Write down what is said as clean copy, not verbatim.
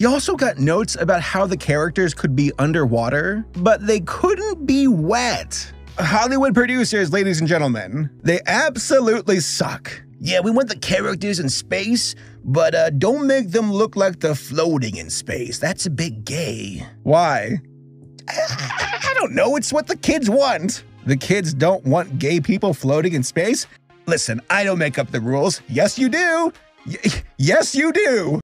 You also got notes about how the characters could be underwater, but they couldn't be wet. Hollywood producers, ladies and gentlemen, they absolutely suck. Yeah, we want the characters in space, but don't make them look like they're floating in space. That's a bit gay. Why? I don't know, it's what the kids want. The kids don't want gay people floating in space? Listen, I don't make up the rules. Yes, you do. Yes, you do.